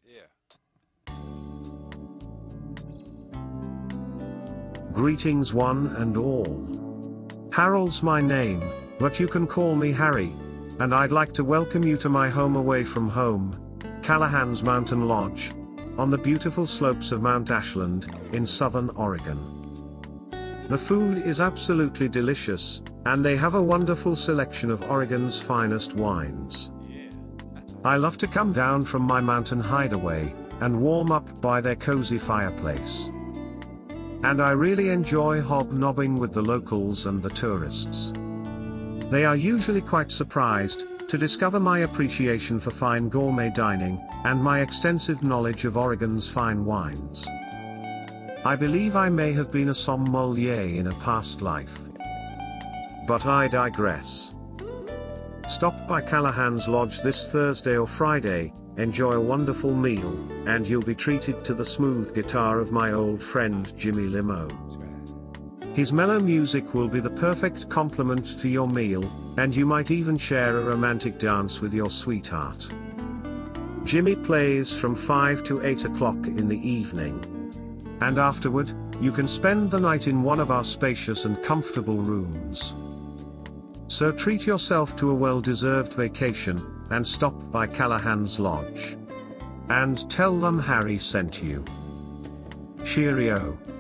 Yeah. Greetings one and all. Harold's my name, but you can call me Harry, and I'd like to welcome you to my home away from home, CALLAHAN'S Mountain Lodge, on the beautiful slopes of Mount Ashland, in southern Oregon. The food is absolutely delicious, and they have a wonderful selection of Oregon's finest wines. I love to come down from my mountain hideaway, and warm up by their cozy fireplace. And I really enjoy hobnobbing with the locals and the tourists. They are usually quite surprised to discover my appreciation for fine gourmet dining, and my extensive knowledge of Oregon's fine wines. I believe I may have been a sommelier in a past life. But I digress. Stop by CALLAHAN'S Lodge this Thursday or Friday, enjoy a wonderful meal, and you'll be treated to the smooth guitar of my old friend Jimmy Limo. His mellow music will be the perfect complement to your meal, and you might even share a romantic dance with your sweetheart. Jimmy plays from 5 to 8 o'clock in the evening. And afterward, you can spend the night in one of our spacious and comfortable rooms. So treat yourself to a well-deserved vacation, and stop by CALLAHAN'S Lodge. And tell them Harry sent you. Cheerio.